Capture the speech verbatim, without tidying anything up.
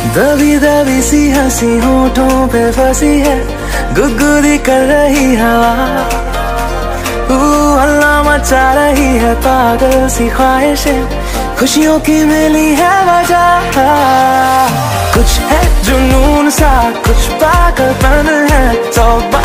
दबी दबी सी हंसी होठों पे फंसी है, गुदगुदी कर रही हवा, हल्ला मचा रही है पागल सी ख्वाहिशें, खुशियों की मिली है वजह। कुछ है जुनून सा, कुछ पागलपन है, तो